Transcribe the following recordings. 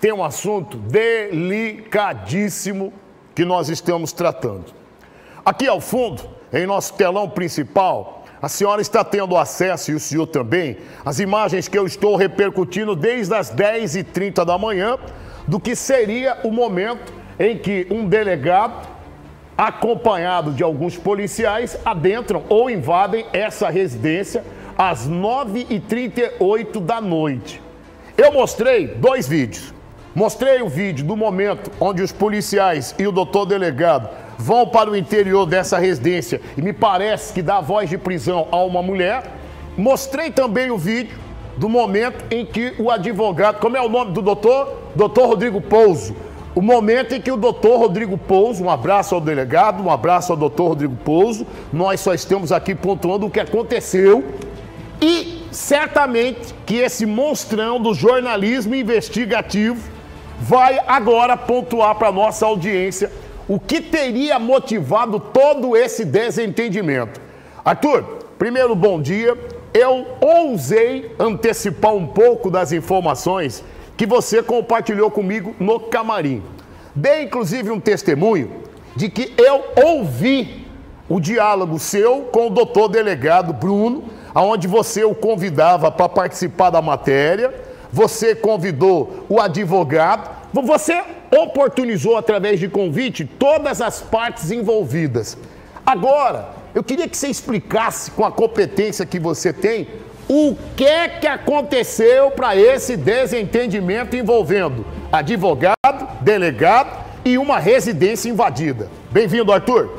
tem um assunto delicadíssimo que nós estamos tratando. Aqui ao fundo, em nosso telão principal, a senhora está tendo acesso, e o senhor também, às imagens que eu estou repercutindo desde as 10h30 da manhã, do que seria o momento em que um delegado, acompanhado de alguns policiais, adentram ou invadem essa residência às 9h38 da noite. Eu mostrei 2 vídeos. Mostrei o vídeo do momento onde os policiais e o doutor delegado vão para o interior dessa residência e me parece que dá voz de prisão a uma mulher. Mostrei também o vídeo do momento em que o advogado, como é o nome do doutor? Doutor Rodrigo Pouso. O momento em que o doutor Rodrigo Pouso, um abraço ao delegado, um abraço ao doutor Rodrigo Pouso, nós só estamos aqui pontuando o que aconteceu e certamente que esse monstrão do jornalismo investigativo vai agora pontuar para a nossa audiência o que teria motivado todo esse desentendimento. Arthur, primeiro bom dia. Eu ousei antecipar um pouco das informações que você compartilhou comigo no camarim. Dei inclusive um testemunho de que eu ouvi o diálogo seu com o doutor delegado Bruno, onde você o convidava para participar da matéria, você convidou o advogado, você oportunizou através de convite todas as partes envolvidas. Agora, eu queria que você explicasse com a competência que você tem o que aconteceu para esse desentendimento envolvendo advogado, delegado e uma residência invadida. Bem-vindo, Arthur.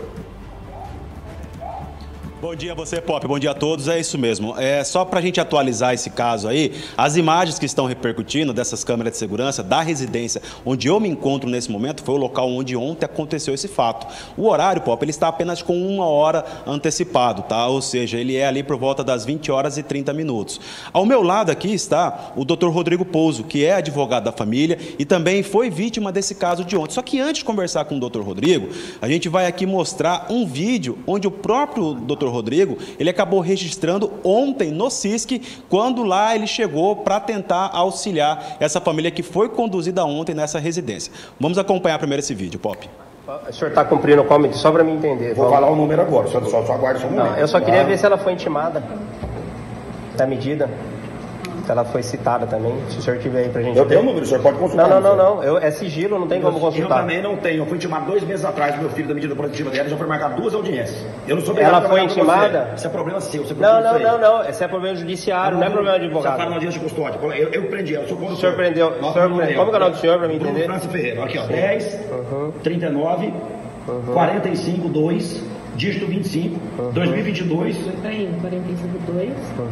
Bom dia a você, Pop. Bom dia a todos. É isso mesmo. Só para a gente atualizar esse caso aí, as imagens que estão repercutindo dessas câmeras de segurança da residência onde eu me encontro nesse momento foi o local onde ontem aconteceu esse fato. O horário, Pop, ele está apenas com 1 hora antecipado, tá? Ou seja, ele é ali por volta das 20h30. Ao meu lado aqui está o Dr. Rodrigo Pouso, que é advogado da família e também foi vítima desse caso de ontem. Só que antes de conversar com o Dr. Rodrigo, a gente vai aqui mostrar um vídeo onde o próprio Dr. Rodrigo, ele acabou registrando ontem no CISC, quando lá ele chegou para tentar auxiliar essa família que foi conduzida ontem nessa residência. Vamos acompanhar primeiro esse vídeo, Pop. O senhor está cumprindo o comité só para me entender. Vou falar o número agora, só aguarde só um momento. Não, eu só queria ver se ela foi intimada da medida. Se ela foi citada também, se o senhor tiver aí pra gente. Eu tenho o número, o senhor pode consultar. Não. É sigilo, não tem como consultar. Eu também não tenho. Eu fui intimado 2 meses atrás, meu filho da medida protetiva dela, já foi marcado 2 audiências. Eu não sou obrigado. Ela foi intimada? Isso é problema seu. Não. Esse é problema judiciário, não é problema de advogado. Você fala na audiência de custódia. Eu prendi ela, eu sou condutor. O senhor prendeu. Como que é o nome do senhor pra mim entender? França Ferreira. Aqui, ó. 10, 39, 45, 2, dígito 25, 2022. Peraí, 45, 2.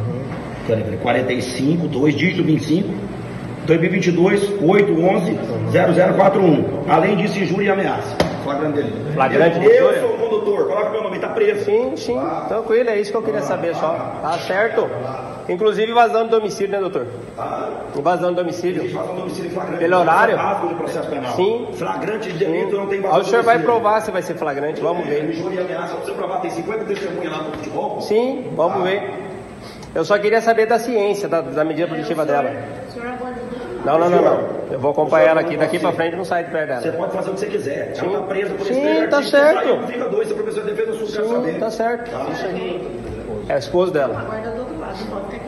45, 2, dígito 25, 2022, 811, 0041. Além disso, injúria e ameaça. Flagrante dele. Flagrante de Eu sou o condutor, coloca meu nome, tá preso. Sim, tranquilo, é isso que eu queria saber só. Tá certo? Inclusive invasão de domicílio, né, doutor? Invasão de domicílio. Invasão de domicílio flagrante. Pelo horário? De processo penal. Sim. Flagrante de delito não tem invasão. O senhor vai provar se vai ser flagrante, vamos ver. Injúria e ameaça, pra você provar, tem 50 testemunhas lá no futebol? Sim, vamos ver. Eu só queria saber da ciência, da medida protetiva dela. Não. Eu vou acompanhar ela aqui. Daqui pra frente não sai de perto dela. Você pode fazer o que você quiser. Sim. Ela tá presa por Sim, tá certo. Fica 2, se a professora de defesa sua quer saber. Tá certo. Isso aí. É o esposo dela. Aguarda do outro lado, não pode ficar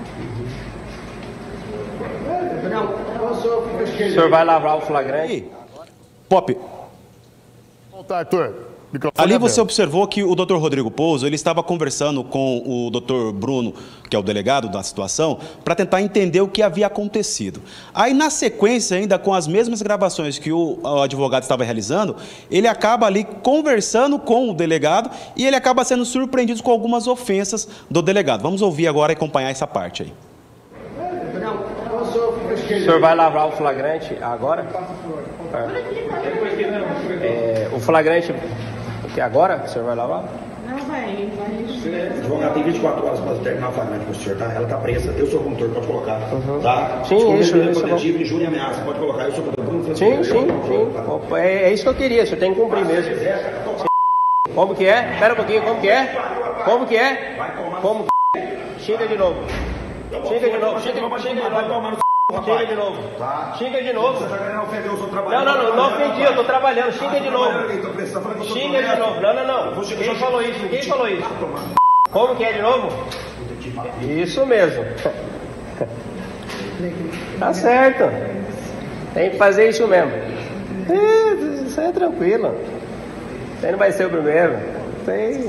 aqui não, tá? O senhor vai lavrar o flagrante? Pop. Volta, Arthur. Ali você observou que o Dr. Rodrigo Pouso, ele estava conversando com o Dr. Bruno, que é o delegado da situação, para tentar entender o que havia acontecido. Aí, na sequência, ainda com as mesmas gravações que o advogado estava realizando, ele acaba ali conversando com o delegado e ele acaba sendo surpreendido com algumas ofensas do delegado. Vamos ouvir agora e acompanhar essa parte aí. O senhor vai lavrar o flagrante agora? O flagrante... Agora o senhor vai lavar? Não, vai. O advogado tem 24 horas para terminar o flagrante com o senhor, tá? Ela tá presa. Eu sou o condutor, pode colocar. Tá? Sim, isso. Coletivo, injúria e ameaça, pode colocar. Eu sou o condutor. Sim. É isso que eu queria, o senhor tem que cumprir mesmo. Como que é? Espera um pouquinho, como que é? Xinga de novo. Xinga de novo. Xinga de novo. Tá. Xinga de novo. Você tá querendo ofender o seu trabalho? Não ofendi, eu tô trabalhando. Xinga de novo. Xinga Xinga de novo. Não. Quem falou isso? Quem falou isso? Como que é de novo? Isso mesmo. Tá certo. Tem que fazer isso mesmo. Isso aí é tranquilo. Você não vai ser o primeiro. Tem...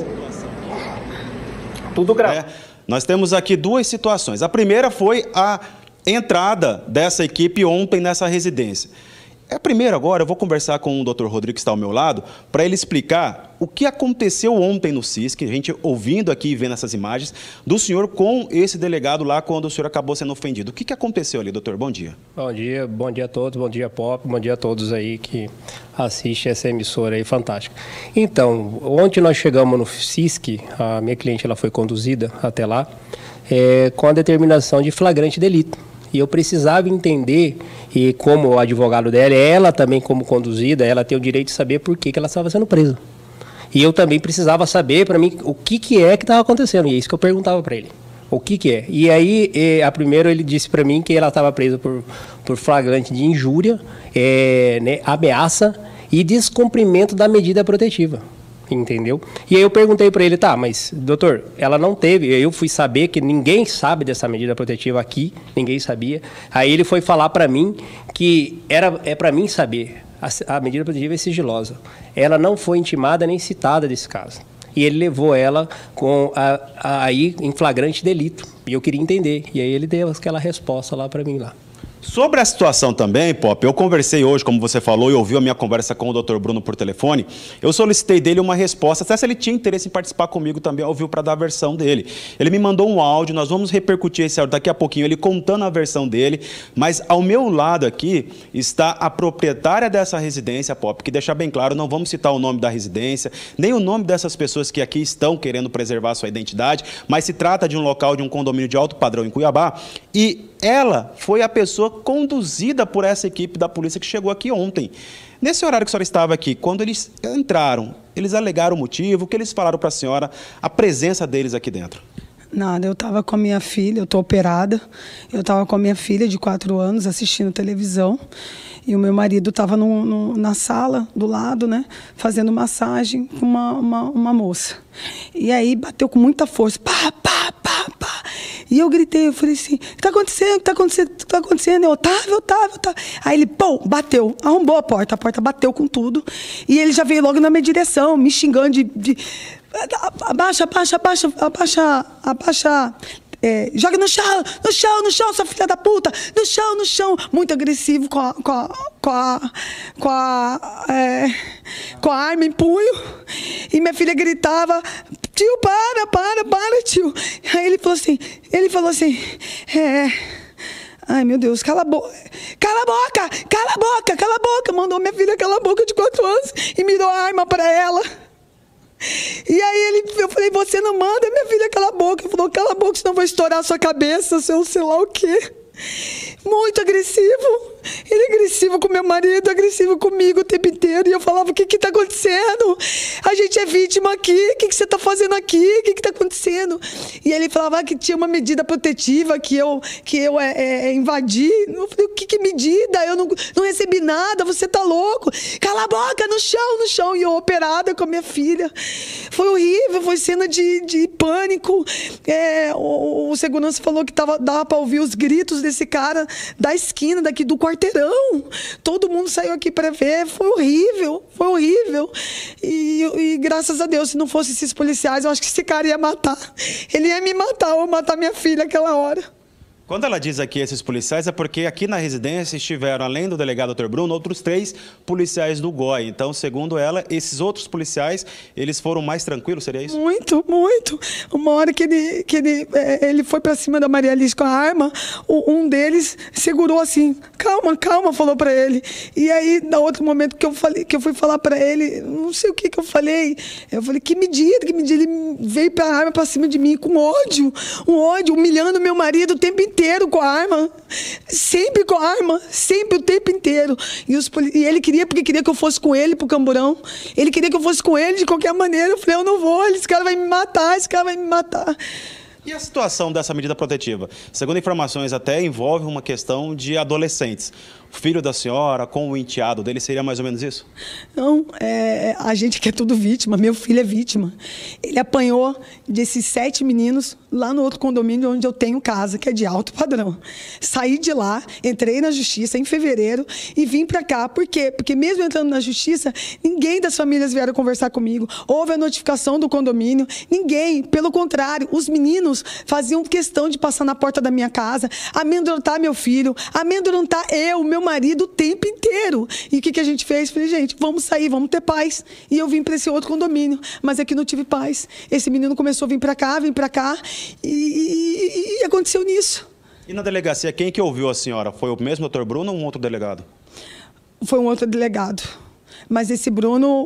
Tudo gravado. Nós temos aqui duas situações. A primeira foi a entrada dessa equipe ontem nessa residência. Primeiro agora eu vou conversar com o Dr. Rodrigo que está ao meu lado para ele explicar o que aconteceu ontem no CISC, a gente ouvindo aqui e vendo essas imagens do senhor com esse delegado lá quando o senhor acabou sendo ofendido. O que aconteceu ali, doutor? Bom dia. Bom dia a todos, bom dia Pop, bom dia a todos aí que assistem essa emissora aí fantástica. Então, ontem nós chegamos no CISC, a minha cliente ela foi conduzida até lá com a determinação de flagrante delito. E eu precisava entender, e como o advogado dela, ela também como conduzida, ela tem o direito de saber por que ela estava sendo presa. E eu também precisava saber, para mim, o que é que estava acontecendo. E é isso que eu perguntava para ele. O que é? E aí, primeiro ele disse para mim que ela estava presa por flagrante de injúria, ameaça e descumprimento da medida protetiva. Entendeu? E aí eu perguntei para ele, tá, mas doutor, ela não teve, eu fui saber que ninguém sabe dessa medida protetiva aqui, ninguém sabia. Aí ele foi falar para mim que é para mim saber, a medida protetiva é sigilosa. Ela não foi intimada nem citada desse caso. E ele levou ela aí em flagrante delito. E eu queria entender. E aí ele deu aquela resposta lá para mim lá. Sobre a situação também, Pop, eu conversei hoje, como você falou, e ouviu a minha conversa com o Dr. Bruno por telefone, eu solicitei dele uma resposta, até se ele tinha interesse em participar comigo também, ouviu para dar a versão dele. Ele me mandou um áudio, nós vamos repercutir esse áudio daqui a pouquinho, ele contando a versão dele, mas ao meu lado aqui está a proprietária dessa residência, Pop, que deixar bem claro, não vamos citar o nome da residência, nem o nome dessas pessoas que aqui estão querendo preservar a sua identidade, mas se trata de um local, de um condomínio de alto padrão em Cuiabá, e ela foi a pessoa conduzida por essa equipe da polícia que chegou aqui ontem. Nesse horário que a senhora estava aqui, quando eles entraram, eles alegaram o motivo, o que eles falaram para a senhora, a presença deles aqui dentro? Nada, eu estava com a minha filha, eu estou operada, eu estava com a minha filha de 4 anos assistindo televisão e o meu marido estava na sala do lado, né, fazendo massagem com uma moça. E aí bateu com muita força, pá, pá, pá, pá. E eu gritei, eu falei assim, o que está acontecendo? O que está acontecendo? O que está acontecendo? Eu, Otávio. Aí ele, pô, bateu, arrombou a porta bateu com tudo. E ele já veio logo na minha direção, me xingando abaixa. Joga no chão, sua filha da puta, no chão. Muito agressivo com a arma em punho. E minha filha gritava, tio, para, tio. Aí ele falou assim, ai, meu Deus, cala a boca. Mandou minha filha calar a boca de 4 anos e me deu a arma para ela. E aí eu falei, você não manda minha filha calar a boca. Ele falou, cala a boca, senão eu vou estourar a sua cabeça, sei lá o quê. Muito agressivo. Ele é agressivo com meu marido, agressivo comigo o tempo inteiro. E eu falava, o que está acontecendo? A gente é vítima aqui, o que você está fazendo aqui? O que está acontecendo? E ele falava que tinha uma medida protetiva, que eu invadi. Eu falei, que medida? Eu não recebi nada, você está louco? Cala a boca, no chão. E eu operada com a minha filha. Foi horrível, foi cena de pânico. O segurança falou que dava para ouvir os gritos desse cara da esquina, daqui do quarteirão. Todo mundo saiu aqui para ver. Foi horrível. E graças a Deus, se não fossem esses policiais, eu acho que esse cara ia matar. Ele ia me matar ou matar minha filha aquela hora. Quando ela diz aqui esses policiais, é porque aqui na residência estiveram, além do delegado Dr. Bruno, outros 3 policiais do GOI. Então, segundo ela, esses outros policiais, eles foram mais tranquilos, seria isso? Muito. Uma hora que ele foi para cima da Maria Alice com a arma, um deles segurou assim, calma, falou para ele. E aí, no outro momento que eu fui falar para ele, não sei o que eu falei. Eu falei, que medida? Ele veio para a arma para cima de mim com ódio, humilhando meu marido o tempo inteiro com a arma, sempre com a arma, sempre o tempo inteiro. E ele queria, porque queria que eu fosse com ele pro Camburão. Ele queria que eu fosse com ele de qualquer maneira. Eu falei, eu não vou, esse cara vai me matar. E a situação dessa medida protetiva? Segundo informações, até envolve uma questão de adolescentes. O filho da senhora com o enteado dele, seria mais ou menos isso? Não, a gente que é tudo vítima, meu filho é vítima. Ele apanhou desses 7 meninos lá no outro condomínio onde eu tenho casa, que é de alto padrão. Saí de lá, entrei na justiça em fevereiro e vim para cá. Por quê? Porque mesmo entrando na justiça, ninguém das famílias vieram conversar comigo. Houve a notificação do condomínio, ninguém. Pelo contrário, os meninos faziam questão de passar na porta da minha casa, amedrontar meu filho, amedrontar eu, meu marido o tempo inteiro. E o que a gente fez? Falei, gente, vamos sair, vamos ter paz. E eu vim para esse outro condomínio, mas aqui não tive paz. Esse menino começou a vir para cá, e aconteceu nisso. E na delegacia, quem que ouviu a senhora? Foi o mesmo doutor Bruno ou um outro delegado? Foi um outro delegado. Mas esse Bruno,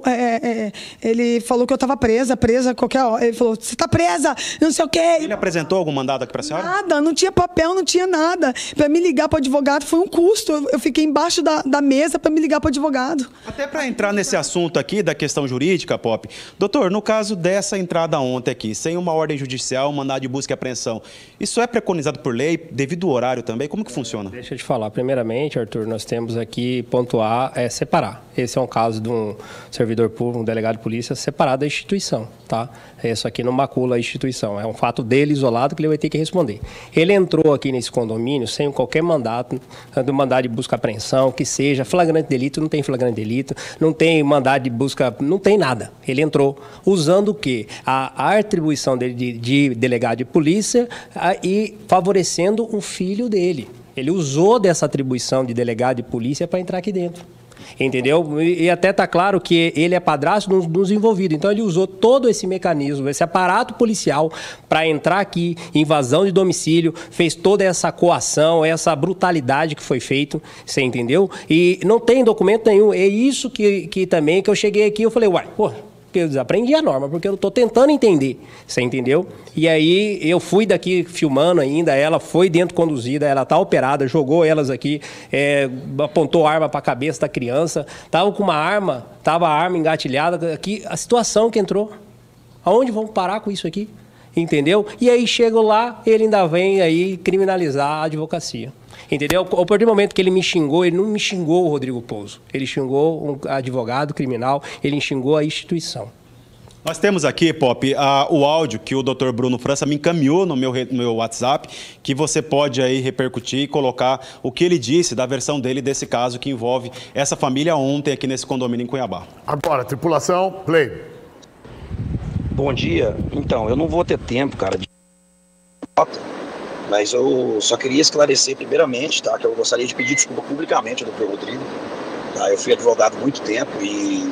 ele falou que eu estava presa a qualquer hora. Ele falou, você está presa, não sei o quê. Ele apresentou algum mandado aqui para a senhora? Nada, não tinha papel, não tinha nada. Para me ligar para o advogado foi um custo. Eu fiquei embaixo da mesa para me ligar para o advogado. Até para entrar nesse assunto aqui da questão jurídica, Pop, doutor, no caso dessa entrada ontem aqui, sem uma ordem judicial, um mandado de busca e apreensão, isso é preconizado por lei, devido ao horário também? Como que funciona? Deixa eu te falar. Primeiramente, Arthur, nós temos aqui, pontuar, separar. Esse é um caso de um servidor público, um delegado de polícia, separado da instituição, tá? Isso aqui não macula a instituição, é um fato dele isolado que ele vai ter que responder. Ele entrou aqui nesse condomínio sem qualquer mandato, do mandado de busca e apreensão, que seja flagrante delito, não tem flagrante delito, não tem mandado de busca, não tem nada. Ele entrou usando o quê? A atribuição dele de delegado de polícia e favorecendo um filho dele. Ele usou dessa atribuição de delegado de polícia para entrar aqui dentro. Entendeu? E até está claro que ele é padrasto dos envolvidos. Então, ele usou todo esse mecanismo, esse aparato policial para entrar aqui, invasão de domicílio, fez toda essa coação, essa brutalidade que foi feito, você entendeu? E não tem documento nenhum. É isso que também, que eu cheguei aqui, eu falei, uai, pô, eu desaprendi a norma, porque eu estou tentando entender, você entendeu? E aí eu fui daqui filmando ainda, ela foi dentro conduzida, ela está operada, jogou elas aqui, apontou a arma para a cabeça da criança, estava com uma arma, estava a arma engatilhada, aqui, a situação que entrou. Aonde vamos parar com isso aqui? Entendeu? E aí chego lá, ele ainda vem aí criminalizar a advocacia. Entendeu? A partir do momento que ele me xingou, ele não me xingou o Rodrigo Pouso. Ele xingou um advogado criminal, ele xingou a instituição. Nós temos aqui, Pop, o áudio que o Dr. Bruno França me encaminhou no meu WhatsApp, que você pode aí repercutir e colocar o que ele disse da versão dele desse caso que envolve essa família ontem aqui nesse condomínio em Cuiabá. Agora, tripulação, play. Bom dia. Então, eu não vou ter tempo, cara, mas eu só queria esclarecer primeiramente, tá, que eu gostaria de pedir desculpa publicamente ao Dr. Rodrigo. Tá? Eu fui advogado há muito tempo e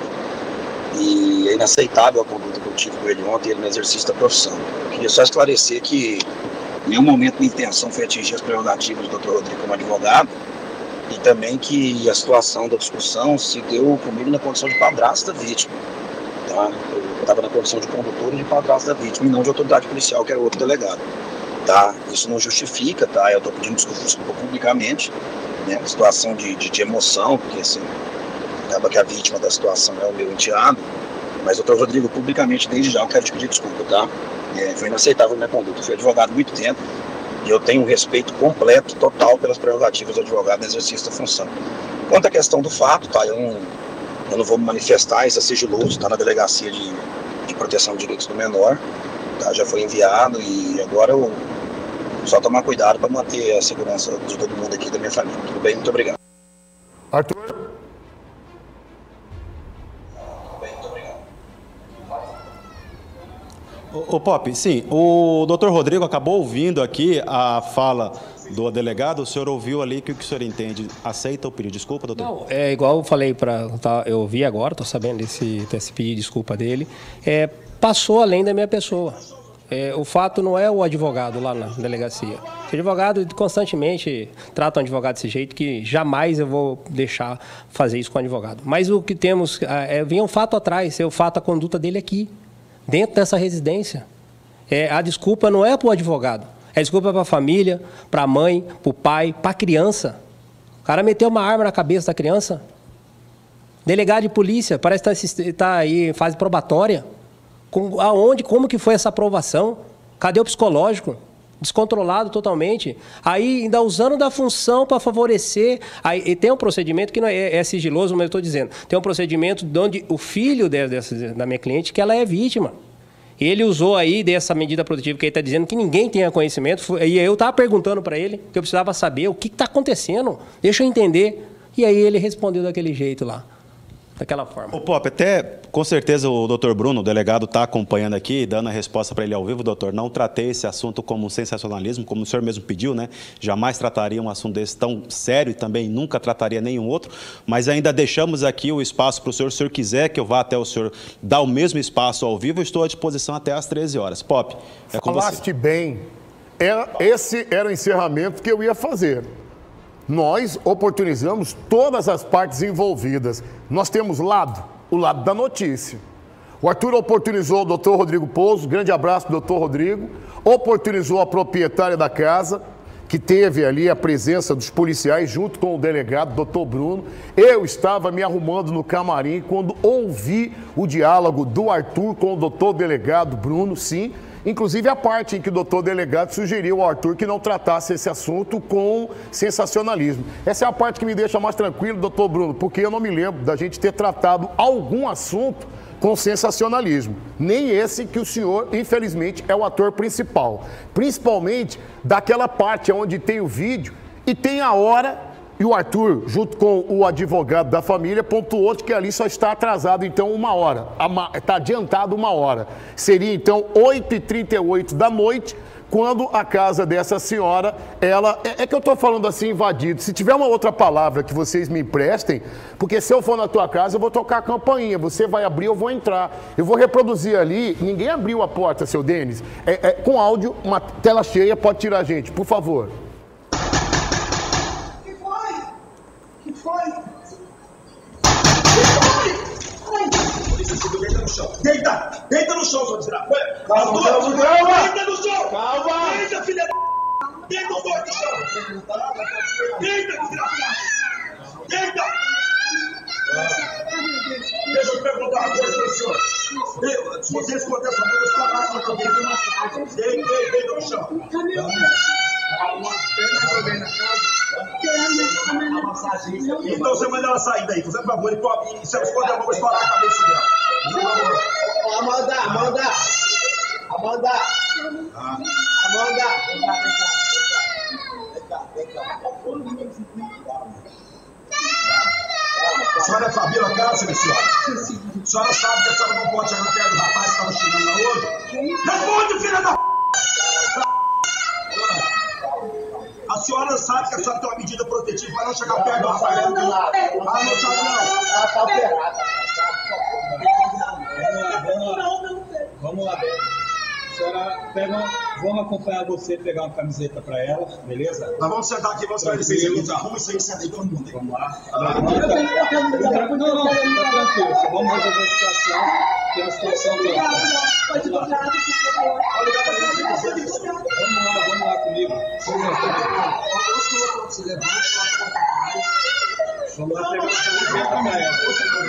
é inaceitável a conduta que eu tive com ele ontem, ele no exercício da profissão. Eu queria só esclarecer que em nenhum momento minha intenção foi atingir as prerrogativas do Dr. Rodrigo como advogado e também que a situação da discussão se deu comigo na condição de padrasto da vítima. Tá? Eu estava na condição de condutor e de padrasto da vítima e não de autoridade policial, que era outro delegado. Tá? Isso não justifica, tá? Eu estou pedindo desculpa publicamente, né? Situação de emoção, porque assim, acaba que a vítima da situação é o meu enteado, mas doutor Rodrigo, publicamente, desde já eu quero te pedir desculpa, tá? Foi inaceitável a minha conduta, eu fui advogado há muito tempo e eu tenho um respeito completo, total, pelas prerrogativas do advogado no exercício da função. Quanto à questão do fato, tá? Eu não vou me manifestar, isso é sigiloso, tá na delegacia de proteção de direitos do menor, tá? Já foi enviado e agora eu só tomar cuidado para manter a segurança de todo mundo aqui da minha família. Tudo bem? Muito obrigado. Arthur? Muito obrigado. O Pop, sim, o Dr. Rodrigo acabou ouvindo aqui a fala do delegado, o senhor ouviu ali, o que o senhor entende? Aceita o pedido de desculpa, doutor? Não, é igual eu falei, eu ouvi agora, estou sabendo desse pedido de desculpa dele, passou além da minha pessoa. O fato não é o advogado lá na delegacia. O advogado constantemente trata um advogado desse jeito que jamais eu vou deixar fazer isso com o advogado. Mas o que temos, vem um fato atrás, o fato, a conduta dele aqui, dentro dessa residência. A desculpa não é para o advogado, a desculpa é para a família, para a mãe, para o pai, para a criança. O cara meteu uma arma na cabeça da criança. Delegado de polícia, parece que está aí em fase probatória. Como que foi essa aprovação? Cadê o psicológico? Descontrolado totalmente. Aí ainda usando da função para favorecer. Aí, e tem um procedimento que não é sigiloso, mas eu estou dizendo. Tem um procedimento onde o filho da minha cliente, que ela é vítima. Ele usou aí dessa medida protetiva que ele está dizendo que ninguém tenha conhecimento. E eu estava perguntando para ele que eu precisava saber o que está acontecendo. Deixa eu entender. E aí ele respondeu daquele jeito lá. Daquela forma. Ô, Pop, até com certeza o doutor Bruno, o delegado, está acompanhando aqui, dando a resposta para ele ao vivo. Doutor, não tratei esse assunto como um sensacionalismo, como o senhor mesmo pediu, né? Jamais trataria um assunto desse tão sério e também nunca trataria nenhum outro, mas ainda deixamos aqui o espaço para o senhor. Se o senhor quiser que eu vá até o senhor dar o mesmo espaço ao vivo, eu estou à disposição até às 13 horas. Pop, é com você. Falaste bem. Esse era o encerramento que eu ia fazer. Nós oportunizamos todas as partes envolvidas. Nós temos o lado da notícia. O Arthur oportunizou o doutor Rodrigo Pouso, grande abraço, doutor Rodrigo. Oportunizou a proprietária da casa, que teve ali a presença dos policiais junto com o delegado, doutor Bruno. Eu estava me arrumando no camarim quando ouvi o diálogo do Arthur com o doutor delegado Bruno, sim. Inclusive a parte em que o doutor delegado sugeriu ao Arthur que não tratasse esse assunto com sensacionalismo. Essa é a parte que me deixa mais tranquilo, doutor Bruno, porque eu não me lembro da gente ter tratado algum assunto com sensacionalismo. Nem esse que o senhor, infelizmente, é o ator principal. Principalmente daquela parte onde tem o vídeo e tem a hora. E o Arthur, junto com o advogado da família, pontuou que ali só está atrasado, então, 1 hora. Está adiantado 1 hora. Seria, então, 8h38 da noite, quando a casa dessa senhora, ela... É que eu estou falando assim, invadido. Se tiver uma outra palavra que vocês me emprestem, porque se eu for na tua casa, eu vou tocar a campainha. Você vai abrir, eu vou entrar. Eu vou reproduzir ali. Ninguém abriu a porta, seu Denis. Com áudio, uma tela cheia, pode tirar a gente, por favor. Deita no chão. Deita no chão, seu desgraçado. Calma. Deita no chão. Calma. Deita, filha da... Deita os dois no chão. Deita, desgraçado. Deita. Deixa eu perguntar uma coisa para o senhor. Se você esconder essa coisa, está lá na cabeça. Deita no chão. Então você manda ela sair daí, fazendo favor, e se ela esconder, eu vou estourar a cabeça dela. Amanda! A senhora é Fabíola Cássio, senhora? A senhora sabe que a senhora não pode chegar perto do rapaz que estava xingando lá hoje? Responde, filha da... A senhora sabe que a senhora tem uma medida protetiva para não chegar perto do rapaz. Não sabe não. Ela está operada. Vamos lá. A senhora vamos acompanhar você, pegar uma camiseta para ela, beleza? Nós vamos sentar aqui, vamos fazer isso. Arruma isso aí, senta aí todo mundo. Vamos lá. Não, tá tranquilo. Só vamos resolver a situação, que é uma situação Vamos lá comigo. Vamos lá pegar uma camiseta para ela.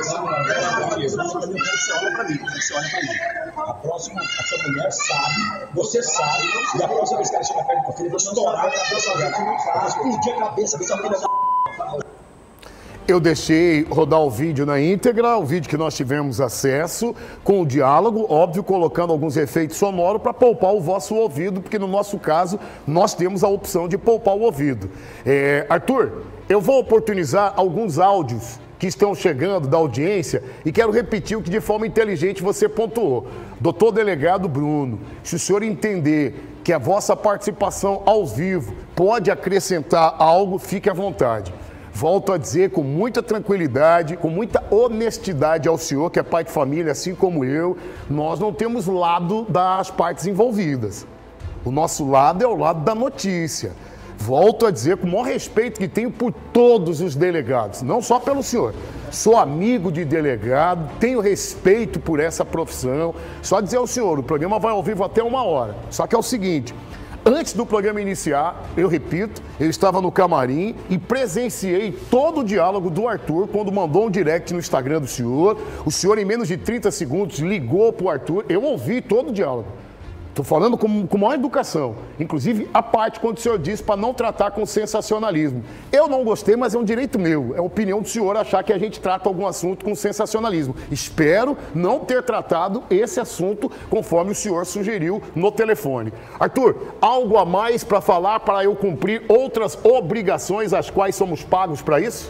Você olha para mim. A próxima, a sua mulher sabe, você sabe, e a próxima vez que ela chegar perto de você, eu vou estourar a cabeça dela. Explodir a cabeça dessa filha da... Eu deixei rodar o vídeo na íntegra, o vídeo que nós tivemos acesso, com o diálogo, óbvio, colocando alguns efeitos sonoros para poupar o vosso ouvido, porque no nosso caso, nós temos a opção de poupar o ouvido. Arthur, eu vou oportunizar alguns áudios que estão chegando da audiência e quero repetir o que de forma inteligente você pontuou. Doutor delegado Bruno, se o senhor entender que a vossa participação ao vivo pode acrescentar algo, fique à vontade. Volto a dizer com muita tranquilidade, com muita honestidade ao senhor, que é pai de família, assim como eu, nós não temos lado das partes envolvidas. O nosso lado é o lado da notícia. Volto a dizer com o maior respeito que tenho por todos os delegados, não só pelo senhor. Sou amigo de delegado, tenho respeito por essa profissão. Só dizer ao senhor, o programa vai ao vivo até 1 hora. Só que é o seguinte... Antes do programa iniciar, eu repito, eu estava no camarim e presenciei todo o diálogo do Arthur quando mandou um direct no Instagram do senhor. O senhor, em menos de 30 segundos, ligou para o Arthur. Eu ouvi todo o diálogo. Estou falando com maior educação. Inclusive, a parte quando o senhor disse para não tratar com sensacionalismo. Eu não gostei, mas é um direito meu. É a opinião do senhor achar que a gente trata algum assunto com sensacionalismo. Espero não ter tratado esse assunto conforme o senhor sugeriu no telefone. Arthur, algo a mais para falar para eu cumprir outras obrigações às quais somos pagos para isso?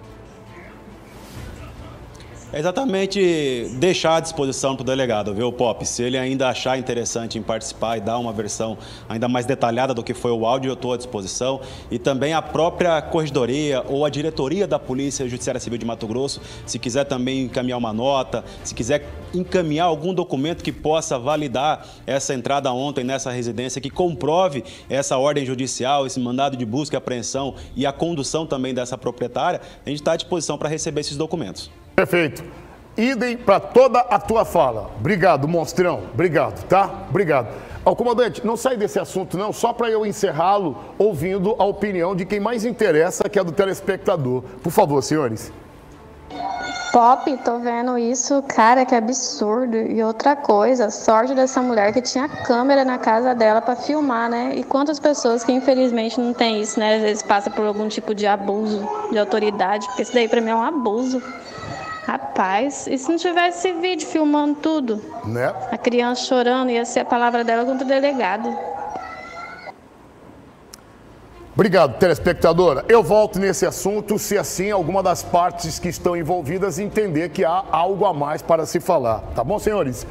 É exatamente deixar à disposição para o delegado, viu, Pop? Se ele ainda achar interessante em participar e dar uma versão ainda mais detalhada do que foi o áudio, eu estou à disposição. E também a própria corregedoria ou a diretoria da Polícia Judiciária Civil de Mato Grosso, se quiser também encaminhar uma nota, se quiser encaminhar algum documento que possa validar essa entrada ontem nessa residência, que comprove essa ordem judicial, esse mandado de busca e apreensão e a condução também dessa proprietária, a gente está à disposição para receber esses documentos. Perfeito. Idem para toda a tua fala. Obrigado, monstrão. Obrigado, tá? Obrigado. Ó, comandante, não sai desse assunto não, só para eu encerrá-lo ouvindo a opinião de quem mais interessa, que é do telespectador. Por favor, senhores. Pop, tô vendo isso, cara, que absurdo. E outra coisa, sorte dessa mulher que tinha câmera na casa dela para filmar, né? E quantas pessoas que infelizmente não tem isso, né? Às vezes passa por algum tipo de abuso de autoridade, porque isso daí para mim é um abuso. Rapaz, e se não tivesse esse vídeo filmando tudo? Né? A criança chorando, ia ser a palavra dela contra o delegado. Obrigado, telespectadora. Eu volto nesse assunto se assim alguma das partes que estão envolvidas entender que há algo a mais para se falar. Tá bom, senhores?